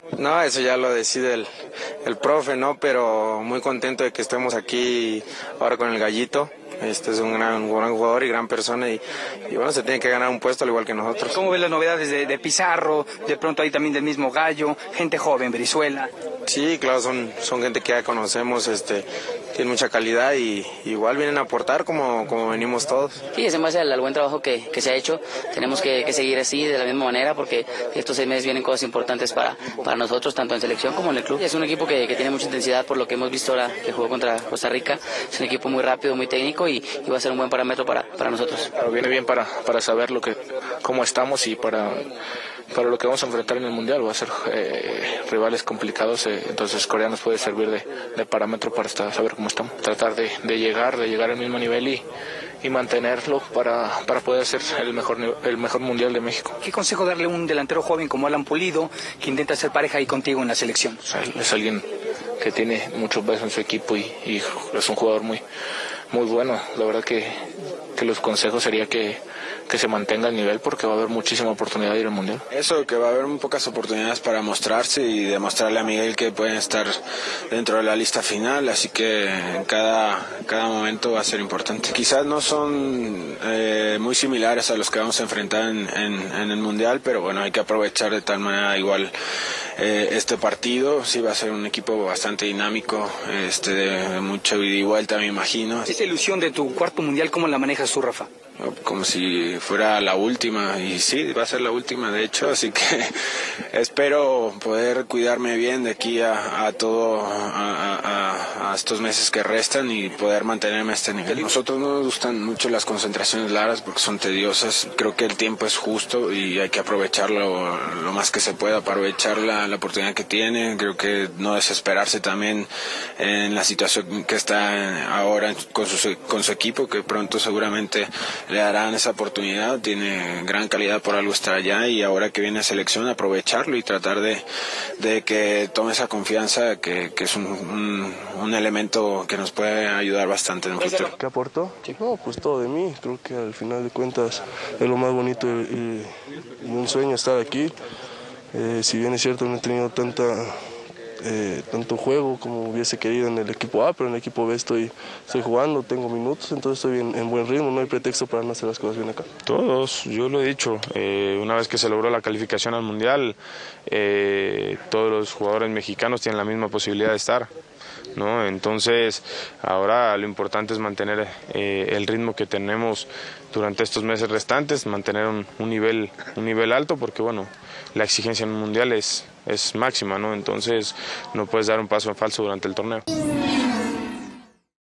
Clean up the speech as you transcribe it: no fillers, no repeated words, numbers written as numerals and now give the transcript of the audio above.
No, eso ya lo decide el profe, ¿no? Pero muy contento de que estemos aquí ahora con el Gallito. Este es un gran jugador y gran persona y bueno, se tiene que ganar un puesto al igual que nosotros. ¿Cómo ves las novedades de Pizarro? De pronto ahí también del mismo Gallo, gente joven, Brizuela. Sí, claro, son gente que ya conocemos, tienen mucha calidad y igual vienen a aportar como venimos todos. Sí, es en base al buen trabajo que se ha hecho. Tenemos que seguir así de la misma manera porque estos 6 meses vienen cosas importantes para nosotros, tanto en selección como en el club. Es un equipo que tiene mucha intensidad por lo que hemos visto ahora que jugó contra Costa Rica. Es un equipo muy rápido, muy técnico y va a ser un buen parámetro para nosotros. Pero viene bien para saber cómo estamos y para lo que vamos a enfrentar en el Mundial. Va a ser rivales complicados, entonces Corea nos puede servir de parámetro para saber cómo estamos. Tratar de llegar al mismo nivel y mantenerlo para poder ser el mejor Mundial de México. ¿Qué consejo darle a un delantero joven como Alan Pulido, que intenta ser pareja ahí contigo en la selección? O sea, es alguien que tiene mucho peso en su equipo y es un jugador muy bueno. La verdad que los consejos sería que se mantenga el nivel porque va a haber muchísima oportunidad de ir al Mundial. Eso, que va a haber muy pocas oportunidades para mostrarse y demostrarle a Miguel que pueden estar dentro de la lista final, así que cada momento va a ser importante. Quizás no son muy similares a los que vamos a enfrentar en el Mundial, pero bueno, hay que aprovechar de tal manera igual este partido. Sí va a ser un equipo bastante dinámico, de mucho ida y vuelta, me imagino. Esa ilusión de tu cuarto Mundial, ¿cómo la manejas tú, Rafa? Como si fuera la última, y sí, va a ser la última de hecho, así que espero poder cuidarme bien de aquí a estos meses que restan y poder mantenerme a este nivel. Nosotros no nos gustan mucho las concentraciones largas porque son tediosas. Creo que el tiempo es justo y hay que aprovecharlo lo más que se pueda, aprovechar la oportunidad que tiene. Creo que no desesperarse también en la situación que está ahora con su equipo, que pronto seguramente le darán esa oportunidad. Tiene gran calidad, por algo estar allá, y ahora que viene a selección aprovecharlo y tratar de que tome esa confianza que es un elemento que nos puede ayudar bastante en el futuro. ¿Qué aportó? No, pues todo de mí. Creo que al final de cuentas es lo más bonito y un sueño estar aquí. Si bien es cierto no he tenido tanto juego como hubiese querido en el equipo A, pero en el equipo B estoy jugando, tengo minutos, entonces estoy en buen ritmo, no hay pretexto para no hacer las cosas bien acá. Todos, yo lo he dicho, una vez que se logró la calificación al Mundial, todos los jugadores mexicanos tienen la misma posibilidad de estar, ¿no? Entonces ahora lo importante es mantener el ritmo que tenemos durante estos meses restantes, mantener un nivel alto, porque bueno, la exigencia en un Mundial es máxima, ¿no? Entonces no puedes dar un paso en falso durante el torneo.